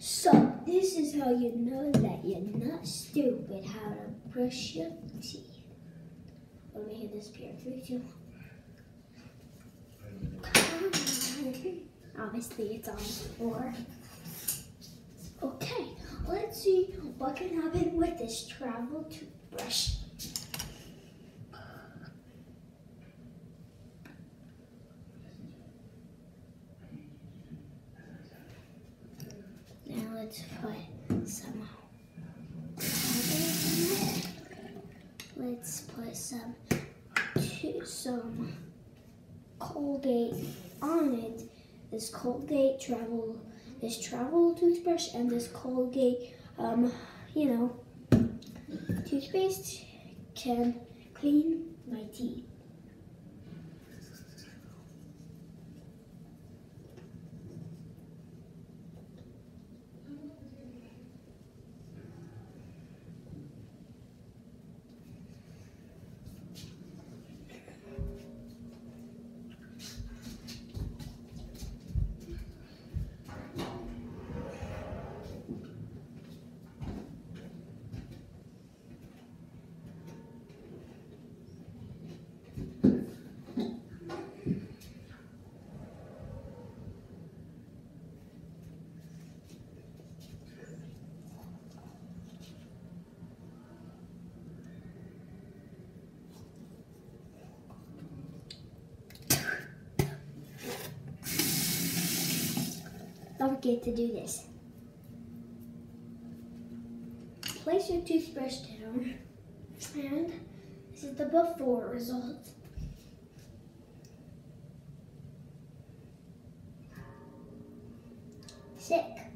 So, this is how you know that you're not stupid, how to brush your teeth. Let me hit this pair. 3, 2, 1. Obviously, it's on the floor. Okay, let's see what can happen with this travel toothbrush. Now let's put some. Let's put some Colgate on it. This Colgate travel toothbrush and this Colgate, toothpaste can clean my teeth. Don't forget to do this. Place your toothbrush down, and this is the before result. Sick.